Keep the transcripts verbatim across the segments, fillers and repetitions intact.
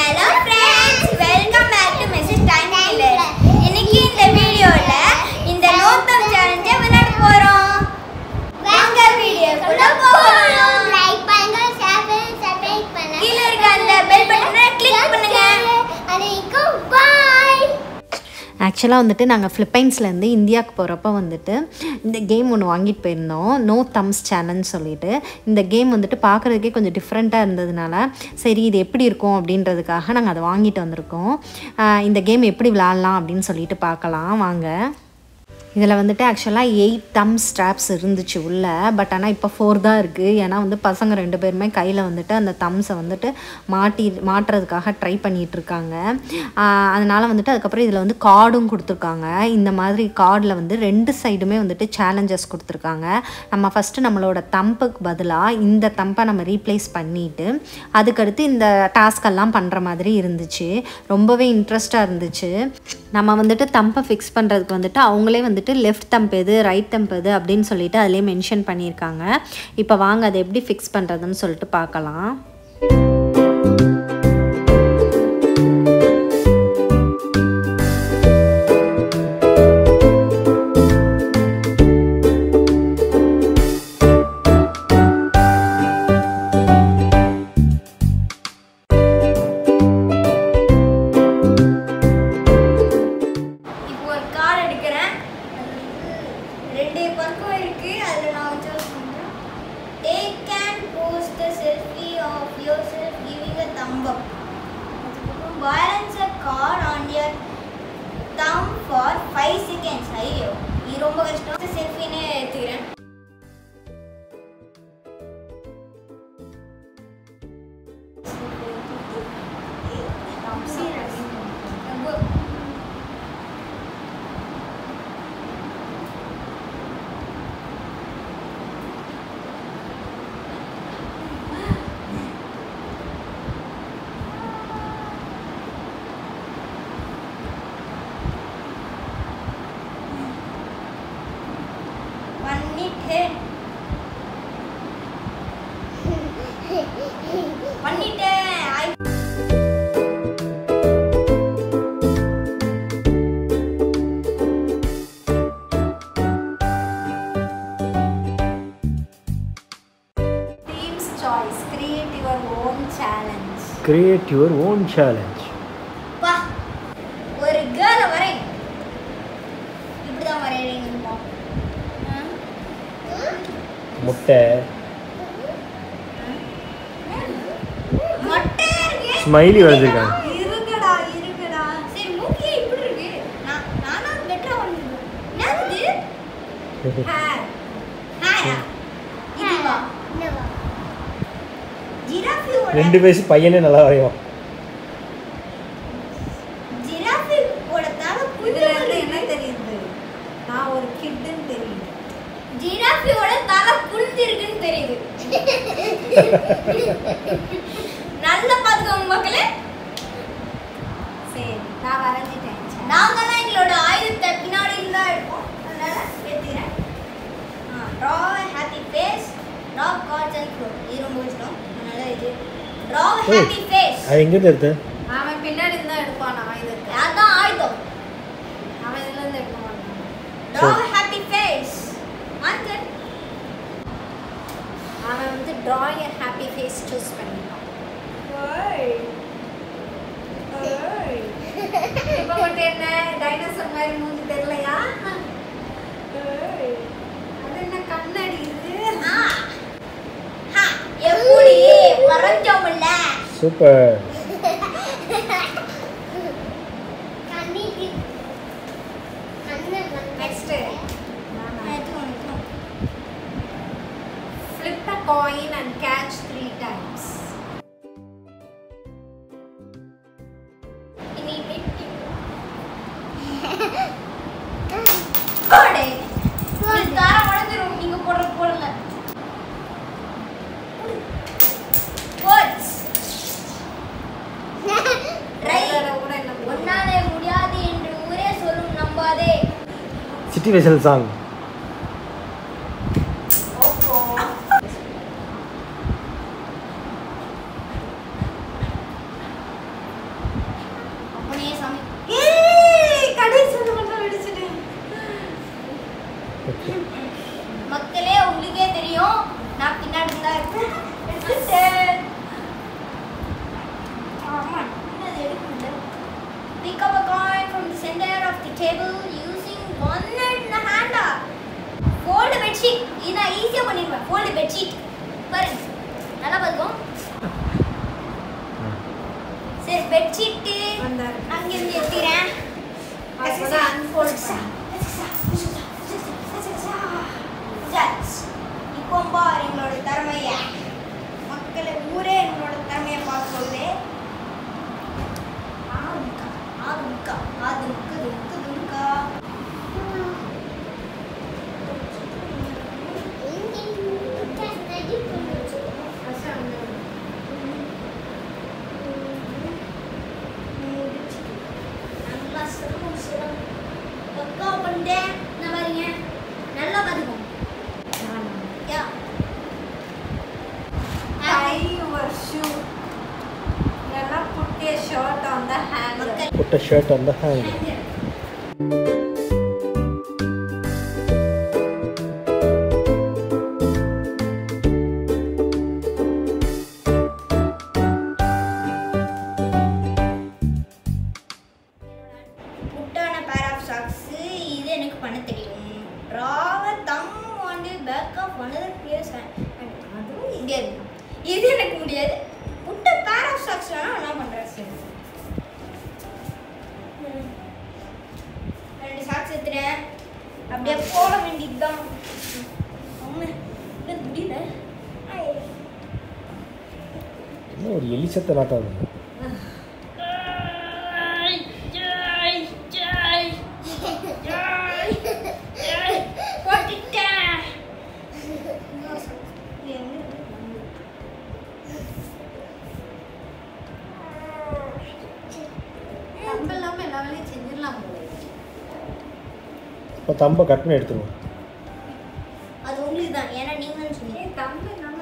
Hello friends, welcome back to Missus Time. இன்னைக்கு இந்த வீடியோல இந்த no thumb challenge விளையாட போறோம். வாங்க வீடியோக்குள்ள போகலாம். லைக் பண்ணுங்க, ஷேர் பண்ணுங்க, சப்ஸ்கிரைப் பண்ணுங்க. கீழ இருக்க அந்த பெல் பட்டனை கிளிக் பண்ணுங்க. அனைக்கும் பை. ஆக்சுவலாக வந்துட்டு நாங்கள் ஃபிலிப்பைன்ஸ்லேருந்து இந்தியாவுக்கு போகிறப்ப வந்துட்டு இந்த கேம் ஒன்று வாங்கிட்டு போயிருந்தோம், நோ தம்ஸ் சேலஞ்ச் சொல்லிட்டு. இந்த கேம் வந்துட்டு பார்க்குறதுக்கே கொஞ்சம் டிஃப்ரெண்ட்டாக இருந்ததுனால சரி இது எப்படி இருக்கும் அப்படின்றதுக்காக நாங்கள் அதை வாங்கிட்டு வந்திருக்கோம். இந்த கேம் எப்படி விளாட்லாம் அப்படின்னு சொல்லிட்டு பார்க்கலாம் வாங்க. இதில் வந்துட்டு ஆக்சுவலாக எயிட் தம் ஸ்ட்ராப்ஸ் இருந்துச்சு உள்ளே, பட் ஆனால் இப்போ ஃபோர் தான் இருக்குது. ஏன்னா வந்து பசங்க ரெண்டு பேருமே கையில் வந்துட்டு அந்த தம்ஸை வந்துட்டு மாட்டி மாட்டுறதுக்காக ட்ரை பண்ணிகிட்ருக்காங்க. அதனால் வந்துட்டு அதுக்கப்புறம் இதில் வந்து கார்டும் கொடுத்துருக்காங்க. இந்த மாதிரி கார்டில் வந்து ரெண்டு சைடுமே வந்துட்டு சேலஞ்சஸ் கொடுத்துருக்காங்க. நம்ம ஃபஸ்ட்டு நம்மளோட தம்புக்கு பதிலாக இந்த தம்பை நம்ம ரீப்ளேஸ் பண்ணிவிட்டு அதுக்கடுத்து இந்த டாஸ்கெல்லாம் பண்ணுற மாதிரி இருந்துச்சு. ரொம்பவே இன்ட்ரெஸ்டாக இருந்துச்சு. நம்ம வந்துட்டு தம்பை ஃபிக்ஸ் பண்ணுறதுக்கு வந்துட்டு அவங்களே வந்துட்டு லெஃப்ட் தம்ப் எது ரைட் தம்ப் எது அப்படின்னு சொல்லிட்டு அதிலே மென்ஷன் பண்ணியிருக்காங்க. இப்போ வாங்க அதை எப்படி ஃபிக்ஸ் பண்ணுறதுன்னு சொல்லிட்டு பார்க்கலாம். Balance a card on your thumb for five seconds. ஐயோ இது ரொம்ப கஷ்டம். செல்ஃபினே எடுத்துக்கிறேன். Create your own challenge. Create your own challenge. பா ஒரு கேர்ல வரை இப்படி தான் வரையறீங்க. முட்டை முட்டை இருக்கு. ஸ்மைலி வரைஞ்சிருக்காங்க. இருக்குடா இருக்குடா. சரி மூக்கியே இப்படி இருக்கு. நான் நானா பெட்டரா வரைஞ்சேன். என்னது? ஹேர். ஹேர். இதுவா? என்னவா? ஜிராஃபி ஓட ரெண்டு வயசு பையனே நல்லா வரையும். ஜிராஃபி ஓட தலை புதுல என்ன தெரியுது? நான் ஒரு கிட்னு தெரியுது. ஜிராஃபி ஓட தலை புடிச்சு இருக்குன்னு தெரியுது. நல்ல பாத்துக்கோங்க மக்களே. சரி நான் வரைஞ்சிட்டேன். நாங்கலாம் எங்களோட ஆயுதத்தை பின்னாடி இருந்தா எடுப்போம். அதனால எடுத்துக்கிறேன். ஆ draw a happy face, draw cards and flow. இது ரொம்ப இஷ்டம். இது draw a happy face. அது எங்க இருந்து எடுத்த? அவன் பின்னாடி இருந்தா எடுப்பானா ஆயுதத்தை? அதான் ஆயுதம். அவன் இதுல இருந்து எடுக்க மாட்டான். draw a happy face. Marker. அவன் வந்து draw a happy face choose பண்ணிட்டான். ஓய் ஓய் இப்போ மட்டும் என்ன டைனோசர் மாதிரி மூஞ்சி தெரியலையா? ஓய் அது என்ன கண்ணாடி இது? ஆ ஹா எப்படி வரைஞ்சோம்ல. சூப்பர். கண்ணிக்கு கண்ணு next flip a coin and catch three times. இனி வெட்டி கோடே இது தார உடைஞ்சிரும் நீங்க போடுற போடல. words ரைட் ஒன்னாலே முடியாது என்று ஊரே சொல்லும் நம்பாதே. Situation song. Pick up a coin from the center of the table using one in the hand. Fold the bedsheet. Ina easy பண்ணிடுவேன். Fold the bedsheet. பாருங்க. நல்லா பாருங்க. சரி bedsheet அங்க இருந்து எடுத்துறேன். அப்பதான் unfold பண்ணு. ஜட்ஜ். இப்போ பாரு எங்களோட திறமைய. மக்களே ஊரே எங்களோட திறமைய பார்க்க போகுது. ஆதுக்கா ஆதுக்கா ஆதுக்கு துக்கு துக்கா. பக்கா பண்ணிட்டேன். நான் பாருங்க நல்லா பாத்துக்கோங்க. யா Tie your shoe. Nalla put a shirt on the hanger. Put a shirt on the hanger. புட்டான pair of socks. இது எனக்கு பண்ண தெரியும். ராவ தம் வந்து பேக் ஆஃப் another place அதுவும் இங்கே இருக்கு. இது எனக்கு முடியாது. புட்ட பேர் ஆஃப் சாக்ஸ் வேணா நான் பண்றேன். சரி ரெண்டு சாக்ஸ் எடுத்துறேன். அப்படியே போட வேண்டியதுதான். அம்மா இது முடியல. என்ன ஒரு எலிசத்தை நாட்டம் அது. இப்போ தம்பை கட் பண்ணி எடுத்துருவோம். அது உங்களுக்கு தான். ஏன்னா நீங்க சொன்னீங்க தம்பி நம்ம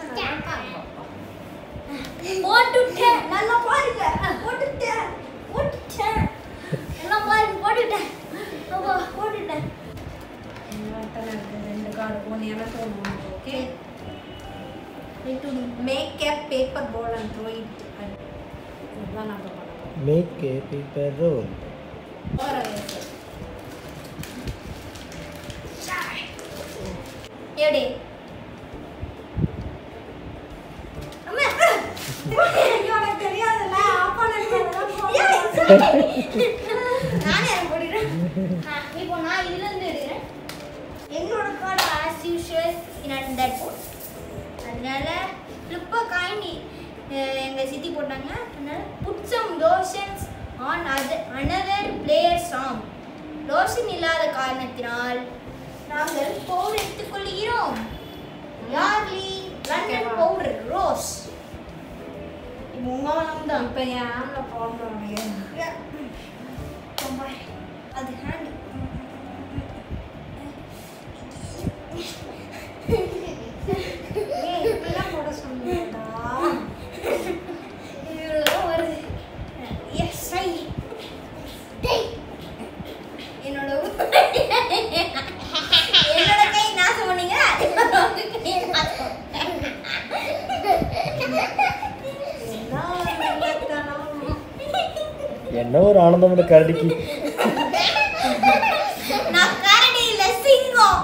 போட்டுட்டேன். நல்லா பாருங்க. போட்டுட்டேன் போட்டுட்டேன் நல்லா பாருங்க. போட்டுட்டேன். அப்பா போட்டுட்டேன். ரெண்டு கார்டு ஒன்று எனக்கு ஒன்று. Okay. Need to make a paper ball and throw it. இதுதான் நம்ம பண்ணணும். Make a paper roll. எப்படி அம்மா எனக்கு தெரியாதுல்ல. அப்பா நானே போடுறேன். இப்போ நான் இதுல இருந்து எடுக்கிறேன். என்னோட card as usual in that board. அதனால flip a coin எங்க சித்தி போட்டாங்க. அதனால put some lotions on other another player's arm. Lotion இல்லாத காரணத்தினால் நாங்கள் பவுடர் எடுத்துக்கொள்கிறோம். யார்லி லண்டன் பவுடர் ரோஸ். இப்போ உங்க நாம தான். இப்போ என் ஆம்ல போடுறோம். அது ஹேண்ட் இப்பெல்லாம் போட சொன்னீங்கடா. இவ்வளோ வருது. எஸ் ஐ என்னோட என்னோட கை நாசம் பண்ணீங்க. என்ன ஒரு ஆனந்தம் கரடிக்கு. நான் கரடி இல்ல சிங்கம்.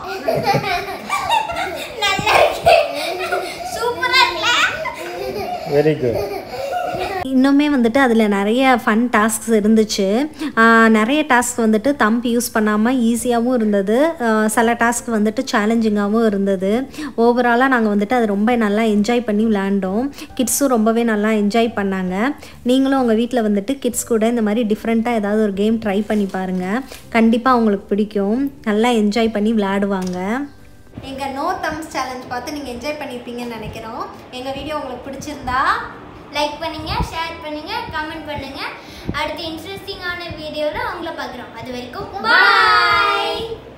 நல்லா இருக்கு. சூப்பரா இருக்குல. Very good. இன்னுமே வந்துட்டு அதில் நிறைய ஃபன் டாஸ்க்ஸ் இருந்துச்சு. நிறைய டாஸ்க் வந்துட்டு தம்பி யூஸ் பண்ணாமல் ஈஸியாகவும் இருந்தது. சில டாஸ்க் வந்துட்டு சேலஞ்சிங்காகவும் இருந்தது. ஓவராலாக நாங்கள் வந்துட்டு அதை ரொம்ப நல்லா என்ஜாய் பண்ணி விளையாண்டோம். கிட்ஸும் ரொம்பவே நல்லா என்ஜாய் பண்ணாங்க. நீங்களும் உங்கள் வீட்டில் வந்துட்டு கிட்ஸ் கூட இந்த மாதிரி டிஃப்ரெண்ட்டாக ஏதாவது ஒரு கேம் ட்ரை பண்ணி பாருங்கள். கண்டிப்பாக அவங்களுக்கு பிடிக்கும். நல்லா என்ஜாய் பண்ணி விளையாடுவாங்க. எங்கள் நோ தம்ஸ் சேலஞ்ச் பார்த்து நீங்கள் என்ஜாய் பண்ணியிருப்பீங்கன்னு நினைக்கிறோம். எங்கள் வீடியோ உங்களுக்கு பிடிச்சிருந்தா லைக் பண்ணுங்க, ஷேர் பண்ணுங்க, கமெண்ட் பண்ணுங்க. அடுத்த இன்ட்ரெஸ்டிங்கான வீடியோல உங்களை பார்க்குறோம். அது வரைக்கும் பாய்.